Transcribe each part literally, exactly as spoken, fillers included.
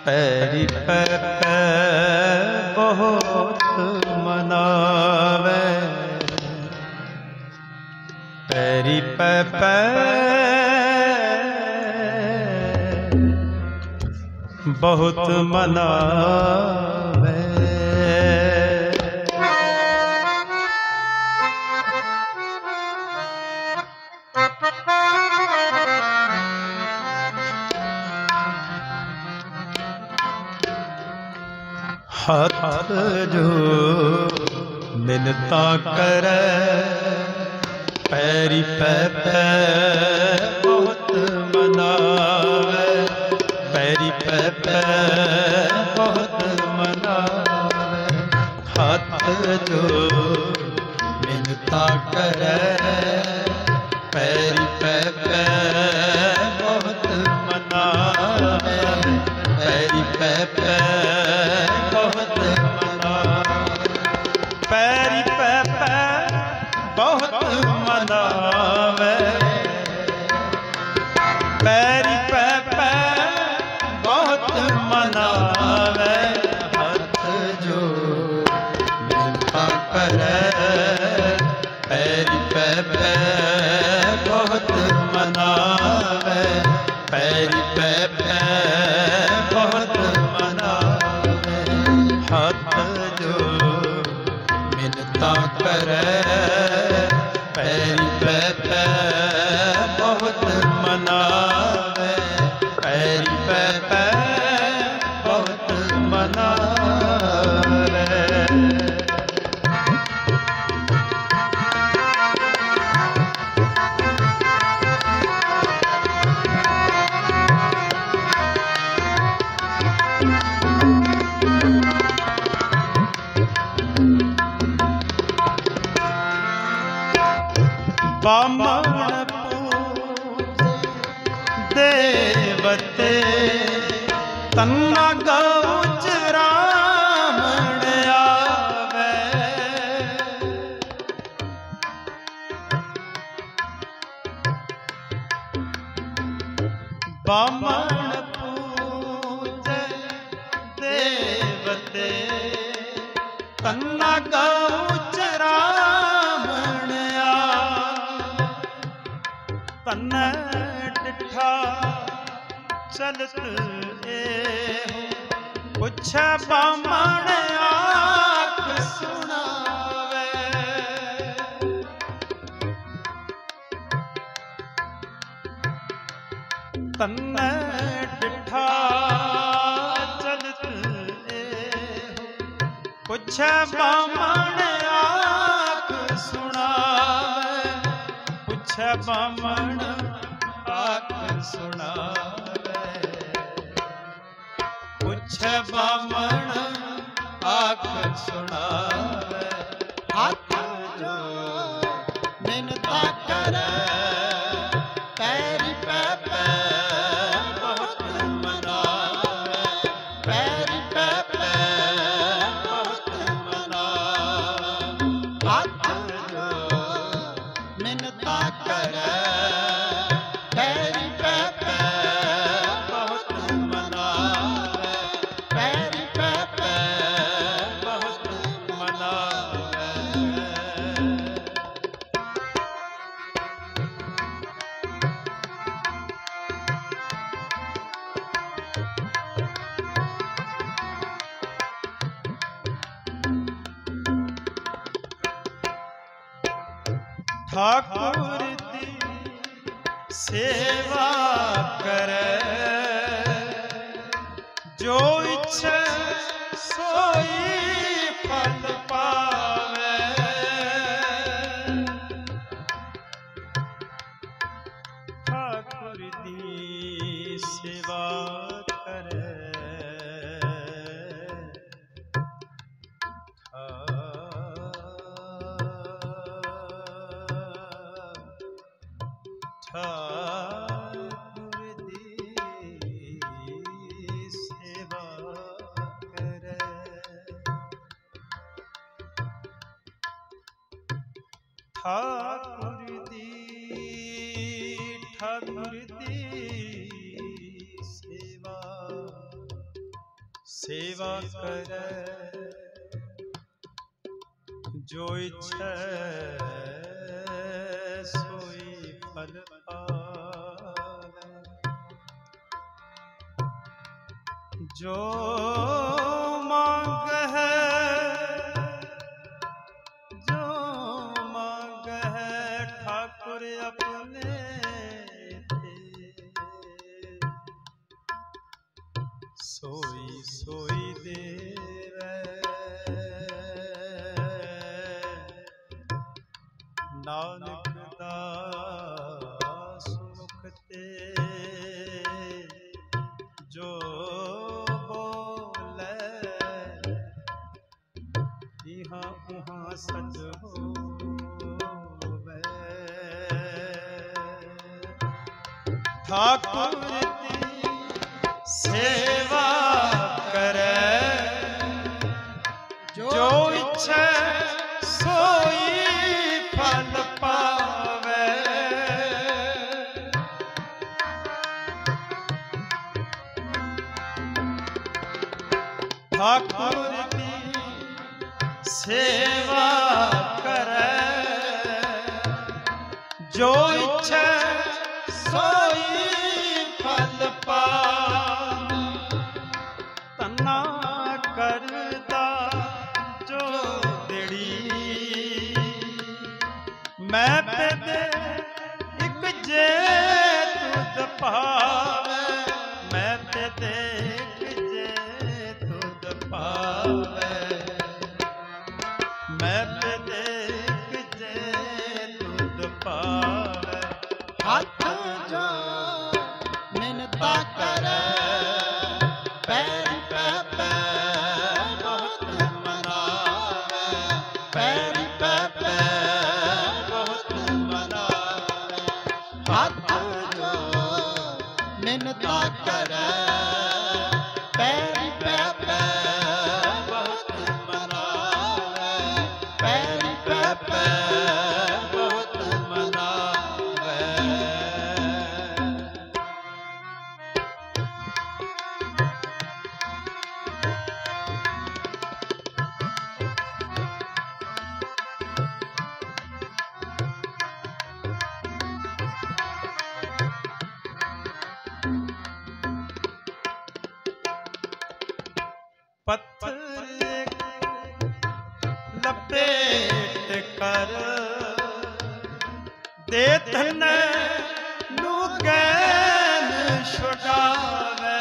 पैरी पै पै बहुत मनावे, पैरी पै पै बहुत मनावे। हाथ जो मिन्नता करे, पैरी पै पै बहुत मनावे, पैरी पै पै बहुत मनावे। हाथ जो मिन्नता करे, पैरी पै पै बहुत मनावे, पैरी पै पै बहुत मनावे, पैरी पै पै बहुत मनावे, पैरी पै पै बहुत मनावे। हाथ जो मिन्नता करे, पैरी पै पै बहुत मनावे, पैरी पै पै बहुत मनावे। हाथ जो मिन्नता करे, पैरी पै पै बहुत मनावे, पैरी पै पै बहुत मनावे। बामण पूजे देवते, तन्ना गौ चरामण आवे, बामण पूजे देवते, तन्ना गौ चरामण आवे। तन डिठा चलत एहो, पुछे बामण आख सुनावे। तन डिठा चलत एहो, पुछे बामण आख सुनावे, पुछे बामण आख सुनावे, पुछे बामण आख सुनावे। हाथ जो मिन्नता करे, पैरी पै पै बहुत मनावे, पैरी पै पै बहुत मनावे। हाथ जो मिन्नता करे, पैरी पै पै बहुत मनावे, पैरी पै पै बहुत मनावे। ठाकुर दी सेवा करे, जो इच्छे सोई फल पावे। ठाकुर दी सेवा करे, ठाकुर दी सेवा करे। ठाकुर दी ठाकुर दी सेवा सेवा करे जो इच्छा सोई फल पावे। जो मांग है जो मांग है ठाकुर अपने सोई सोई देवे। नानक दास मुख ते जो बोले यहाँ उहाँ सच होवे। ठाकुर की सेवा करे जो इच्छा सोई फल पावे। ठाकुर की सेवा करे जो इच्छा सोई फल पावे। तना करदा जो देड़ी मैं पे दे एक जे तुद पावे। मैं पे दे एक जे तुद पावे। मैं पे दे एक जे तुद पावे। हाथ जो मिनता करे पैरी पे पे बहुत मनावे। पैरी पे पे बहुत मनावे। हाथ जो मिनता करे पैरी पे पे बहुत मनावे। पैरी पे पे बहुत मनावे। पत्थर लपेट कर दे धन नू गैन छुड़ावे।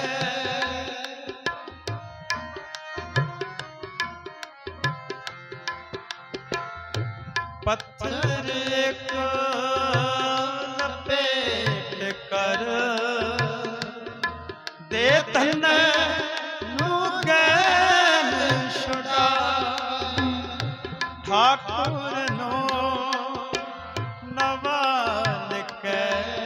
पत्थर एक लपेट कर दे धन ठाकुर नो नवाल के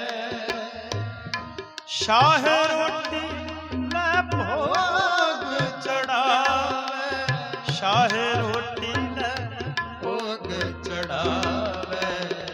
शाह रोटी ले भोग चढ़ावे। शाह रोटी ले भोग चढ़ावे।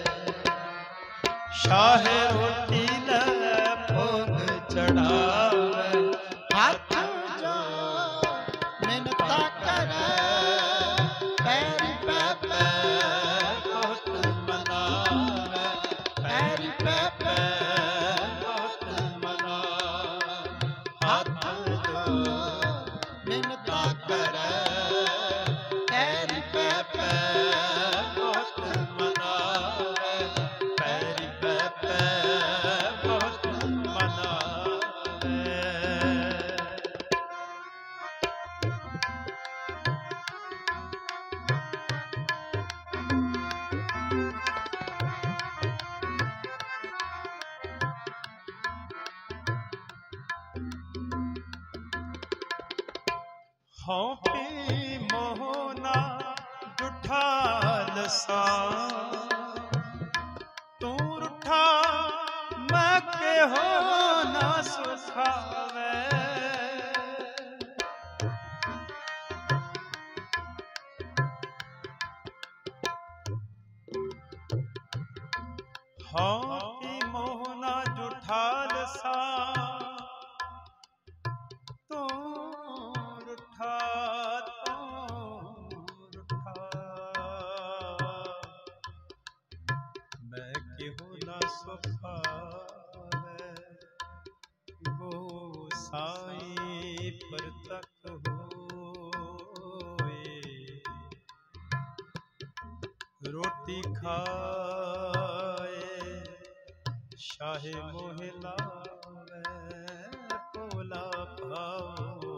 शाह रोटी ले भोग चढ़ावे। हाथ जो मिनता करे पैरी पे पे बहुत मनावे। पैरी पे पे बहुत मनावे। हाथ जो मिनता करे पैरी पे पे बहुत मनावे। पैरी पे पे बहुत मनावे। हाँ पी मोहना जुठाल सा तू रूठा मैं के हो ना सुखावे। हाँ पी मोहना जुठाल सा तू साईं परतक होए। रोटी खाए शाहे मोह लावे, पोला भाओ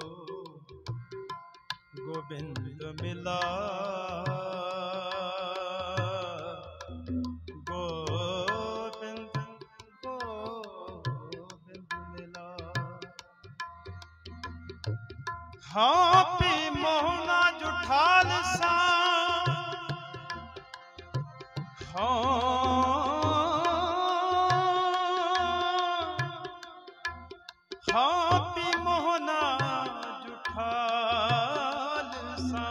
गोबिंद मिला। गोबिंद गोबिंद मिला। हाँ पी मोहना जुठाल सा, हाँ हाँ पी मोहना जुठाल सा।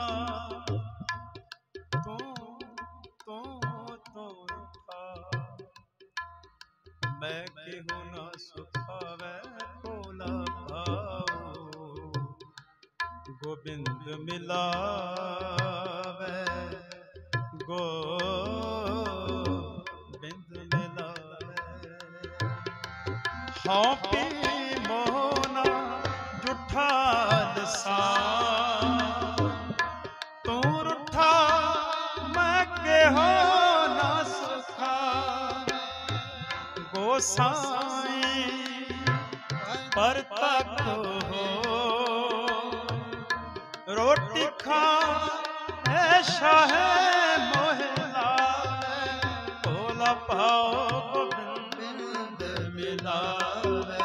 तू तू तो था मैं केहू न सुखावे, पोला भाओ गोबिंद मिलावे। गोबिंद मिलावे। हाँ पी मोहना जुठाल सा, तू रूठा मैं केहो न सुखा। गोसाईं परतक हो रोटी खा ऐसा है मोहला, पोला पाओ गोबिंद मिलावे।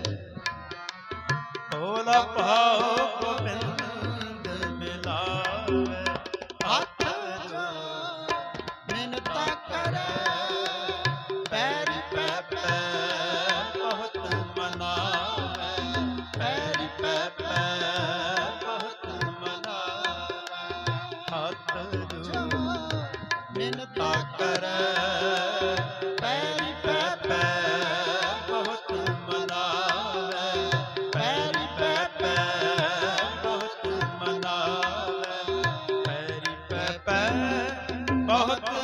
पोला पाओ गोबिंद मिलावे। हाथ जो मिन्नता करे, पैरी पे पे बहुत मनावे। पैरी पे पे बहुत मनावे। हाथ जो मिन्नता करे पैरी पे पे बहुत मनावे। पैरी पे पे बहुत मनावे। पैरी पे पे बहुत